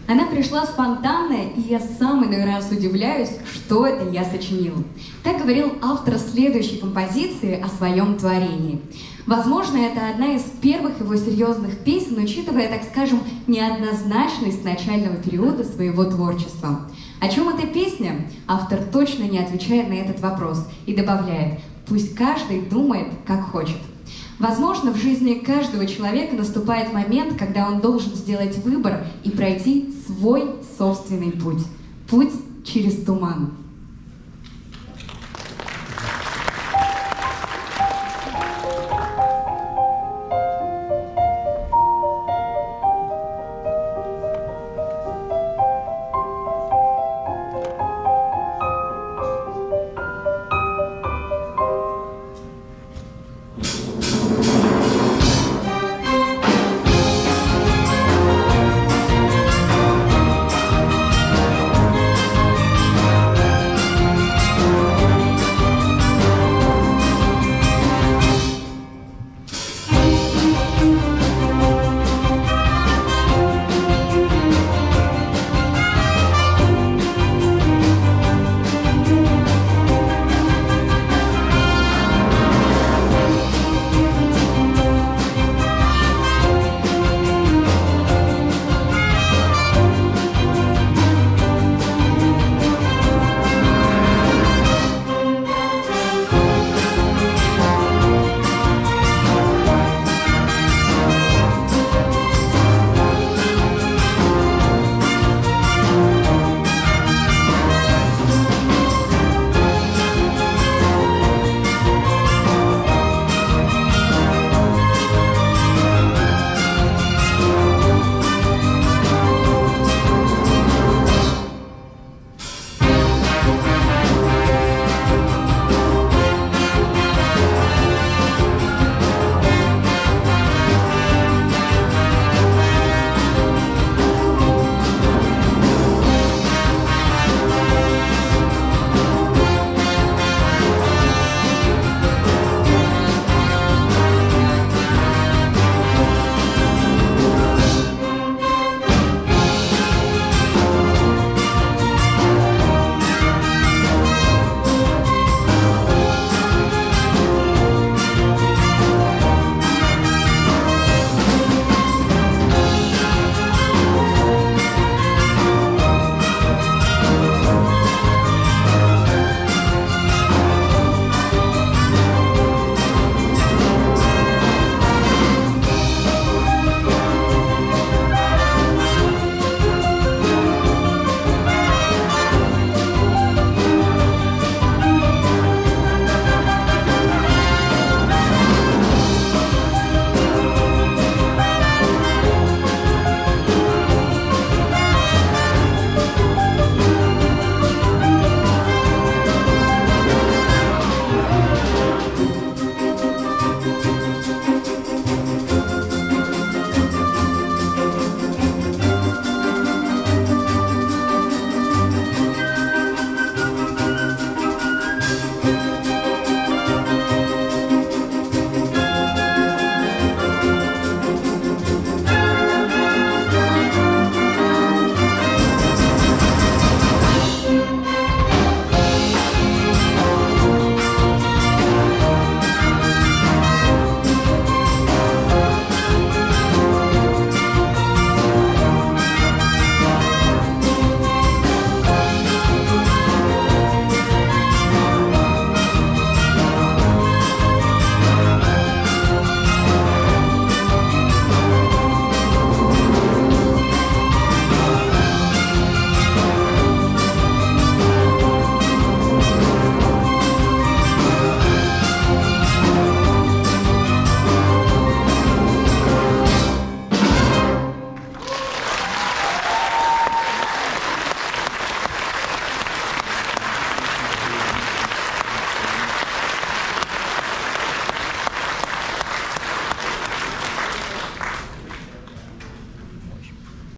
Она пришла спонтанно, и я сам иной раз удивляюсь, что это я сочинил. Так говорил автор следующей композиции о своем творении. Возможно, это одна из первых его серьезных песен, учитывая, так скажем, неоднозначность начального периода своего творчества. О чем эта песня? Автор точно не отвечает на этот вопрос и добавляет: «Пусть каждый думает, как хочет». Возможно, в жизни каждого человека наступает момент, когда он должен сделать выбор и пройти свой собственный путь. Путь через туман.